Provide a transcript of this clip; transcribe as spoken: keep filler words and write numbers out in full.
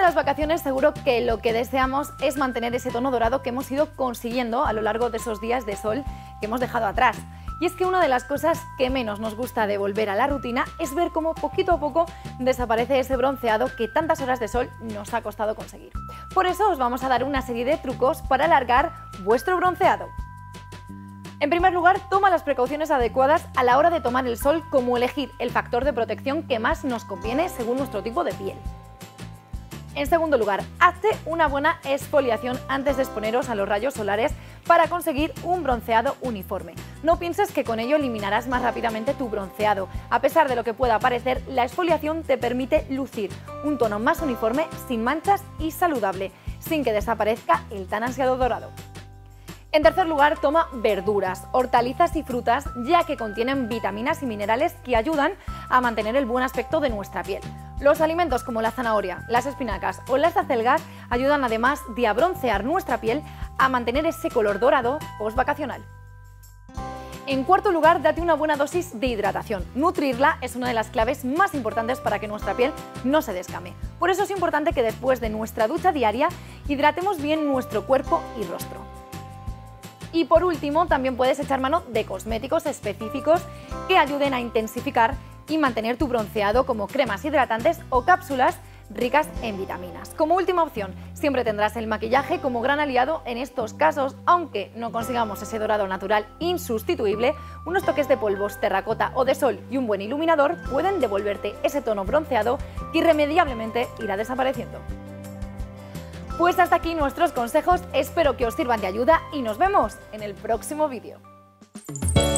las vacaciones seguro que lo que deseamos es mantener ese tono dorado que hemos ido consiguiendo a lo largo de esos días de sol que hemos dejado atrás. Y es que una de las cosas que menos nos gusta de volver a la rutina es ver cómo poquito a poco desaparece ese bronceado que tantas horas de sol nos ha costado conseguir. Por eso os vamos a dar una serie de trucos para alargar vuestro bronceado. En primer lugar, toma las precauciones adecuadas a la hora de tomar el sol, como elegir el factor de protección que más nos conviene según nuestro tipo de piel. En segundo lugar, hazte una buena exfoliación antes de exponeros a los rayos solares para conseguir un bronceado uniforme. No pienses que con ello eliminarás más rápidamente tu bronceado. A pesar de lo que pueda parecer, la exfoliación te permite lucir un tono más uniforme, sin manchas y saludable, sin que desaparezca el tan ansiado dorado. En tercer lugar, toma verduras, hortalizas y frutas, ya que contienen vitaminas y minerales que ayudan a mantener el buen aspecto de nuestra piel. Los alimentos como la zanahoria, las espinacas o las acelgas ayudan, además de a broncear nuestra piel, a mantener ese color dorado post-vacacional. En cuarto lugar, date una buena dosis de hidratación. Nutrirla es una de las claves más importantes para que nuestra piel no se descame. Por eso es importante que después de nuestra ducha diaria hidratemos bien nuestro cuerpo y rostro. Y por último, también puedes echar mano de cosméticos específicos que ayuden a intensificar y mantener tu bronceado, como cremas hidratantes o cápsulas ricas en vitaminas. Como última opción, siempre tendrás el maquillaje como gran aliado en estos casos. Aunque no consigamos ese dorado natural insustituible, unos toques de polvos, terracota o de sol y un buen iluminador pueden devolverte ese tono bronceado que irremediablemente irá desapareciendo. Pues hasta aquí nuestros consejos, espero que os sirvan de ayuda y nos vemos en el próximo vídeo.